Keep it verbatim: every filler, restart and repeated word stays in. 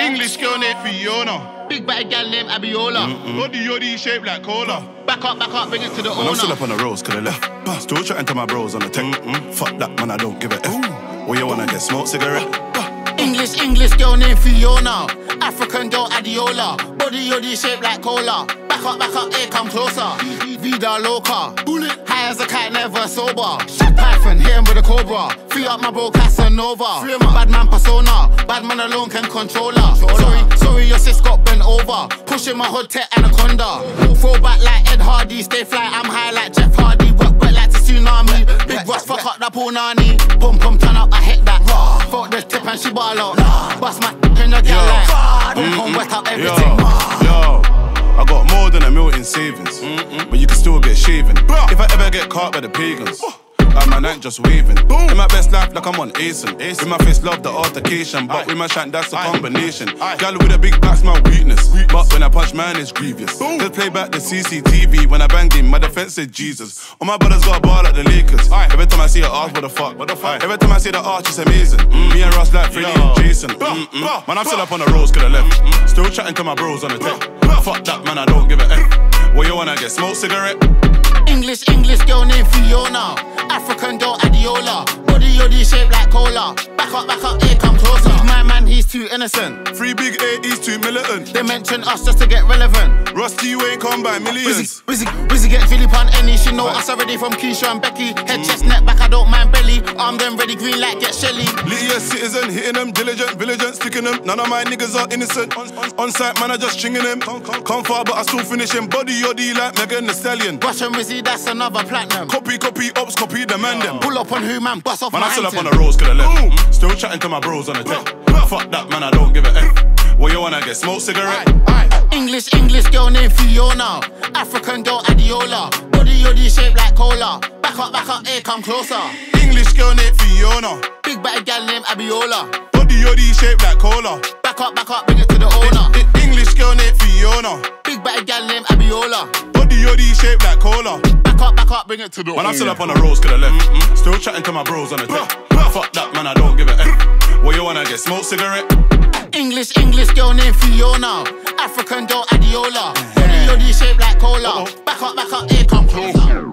English girl named Fiona. Big bad gal named Abiola. Mm-mm. Body yoddy shaped like cola. Back up, back up, bring it to the Man, owner. I'm still up on the roads, could I left. Still chatting to my bros on the tech. Mm-mm. Fuck that, man, I don't give a F. Where you wanna get smoked cigarette? English, English girl named Fiona. African girl Adiola. Body yoddy shaped like cola. Back up, back up, here come closer. Vida loca. Bullet. High as a kite, never sober. Python, hit him with a cobra. Free up my bro Casanova. Bad man persona. Bad man alone can control her. Sorry, sorry, your sis got bent over. Pushing my hood tech anaconda. Throw back like Ed Hardy. Stay fly, I'm high like Jeff Hardy. Work wet like the tsunami. Big Ross, fuck up that punani. Pum pum turn up, I hit that. Fuck the tip and she ball out. Bust my in the gal like. Pum pum wet up everything. Yo, I got more than a mil in savings, mm-mm. But you can still get shaven. If I ever get caught by the pagans, like my night just waving. In my best life, like I'm on Asen. With my face, love the altercation, but with my shank, that's a combination. Gal with a big back's my weakness, but when I punch, man, it's grievous. Just play back the C C T V when I banged him. My defense said Jesus. All my brothers got a ball like the Lakers. Every time I see her arch, what the fuck? What the fuck? Every time I see the arch, it's amazing. Mm. Me and Ross like Freddie and Jason. Mm-mm. Man, I'm still up on the roads, could I left. Mm-mm. Still chatting to my bros on the tech. Fuck that, man, I don't give a F. Where you wanna get smoked cigarette? English, English girl named Fiona. African girl Adiola. Body yoddy shaped like cola. Back up, back up, here come closer. My man, he's too innocent. Free big A, he's too militant. They mention us just to get relevant. Rusty, you ain't come by millions. Wizzy, Wizzy, Wizzy get Philip on any. She know us already from Keisha and Becky. Head, chest, neck, back, I don't mind belly. Armed and ready, green light, get Shelly. Lydia citizen, hitting them, diligent, vigilant, sticking them. None of my niggas are innocent. On, on, on site, man, I just stringing them. Come, come, come far, but I still finish him. Body yoddy like Megan Thee Stallion. Rush and Wizzy, that's another platinum. Copy, copy, ops, copy, demand them. Pull up on who, man, bust off man, my I'm still up on Hampton. the roads, could I left. Mm. Still chatting to my bros on the tech. Fuck that, man, I don't give a F. Where you wanna get smoked cigarette? Aye, aye. English, English girl named Fiona. African girl Adiola. Body yoddy shaped like cola. Back up, back up, here come closer. English girl named Fiona. Big bad gal named Abiola. Body yoddy shaped like cola. Back up, back up, bring it to the owner. I, I, English girl named Fiona. Big bad gal named Abiola. Body yoddy shaped like cola. Back up, back up, bring it to the owner. Man, I'm still up on the roads, could I left. Mm-mm. Still chatting to my bros on the tech. Fuck that, man, I don't give a F. Where you wanna get smoked cigarette? English, English girl named Fiona. African girl Adiola. Body yoddy shaped like cola. Back up, back up, here come closer.